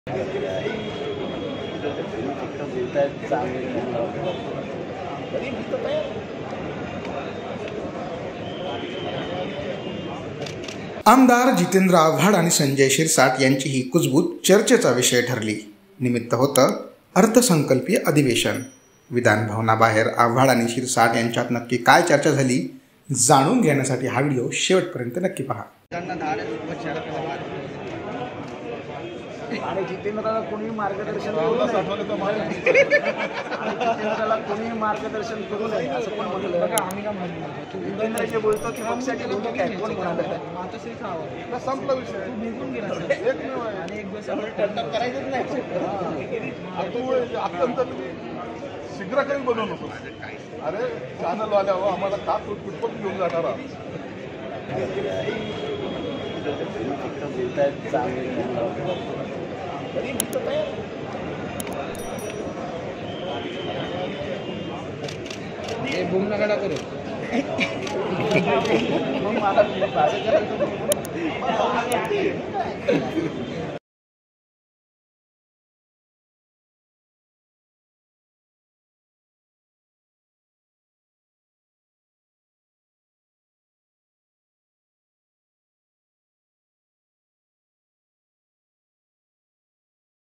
आमदार जितेंद्र आव्हाड आणि संजय शिरसाट यांची ही कुजबूज चर्चेचा विषय ठरली. निमित्त होतं अर्थसंकल्पीय अधिवेशन. विधानभवनाबाहेर आव्हाड आणि शिरसाट यांच्यात नक्की काय चर्चा झाली जाणून घेण्यासाठी हा व्हिडिओ शेवटपर्यंत नक्की पहा. आणि जितेंद्रला कोणी मार्गदर्शन करू नये असं पण म्हटलं. जितेंद्र जे बोलतो की पक्षाची भूमिका आहे, कोण म्हणाला संपला विषय करायचंच नाही. अत्यंत शीघ्र काही बनवू नको. अरे चॅनल आल्यावर आम्हाला का कुठपण घेऊन जाणार बूम नका करू. मग मला